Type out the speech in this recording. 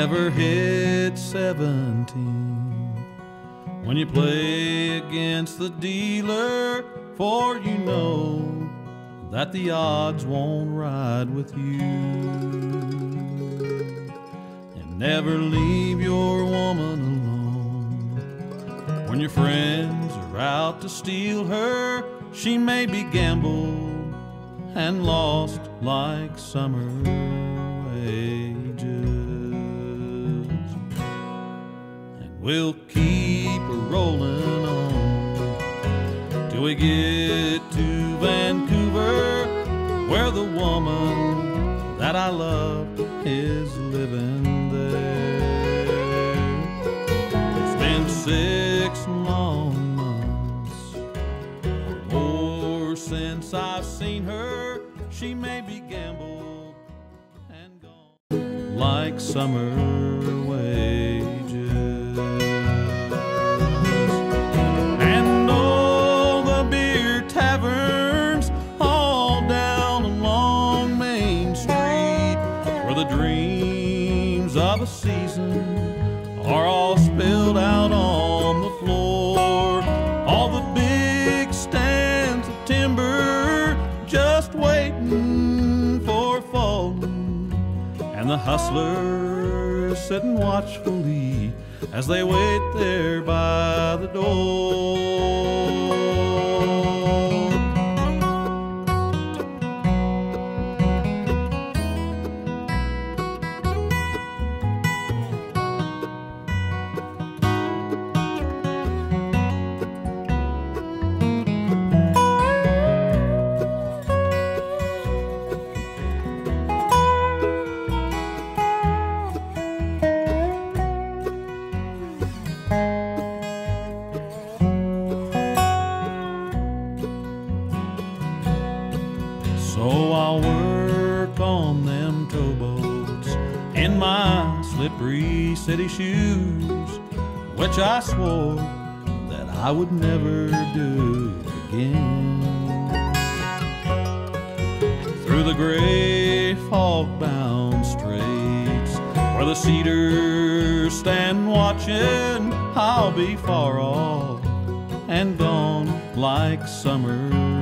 never hit 17 when you play against the dealer, for you know that the odds won't ride with you. And never leave your woman alone when your friends are out to steal her. She may be gambled and lost like summer wages, and we'll keep rolling on till we get to Vancouver, where the woman that I love is living there. It's been 6 long months or more since I've seen her. She may be gambled and gone like summer wages. And all the beer taverns all down along Main Street, where the dreams of a season are all spilled out on the floor. All the big stands of timber just waiting for falling, and the hustlers sitting watchfully as they wait there by the door. So I'll work on them towboats in my slippery city shoes, which I swore that I would never do again. Through the gray fog-bound straits, where the cedars stand watching, I'll be far off and gone like summer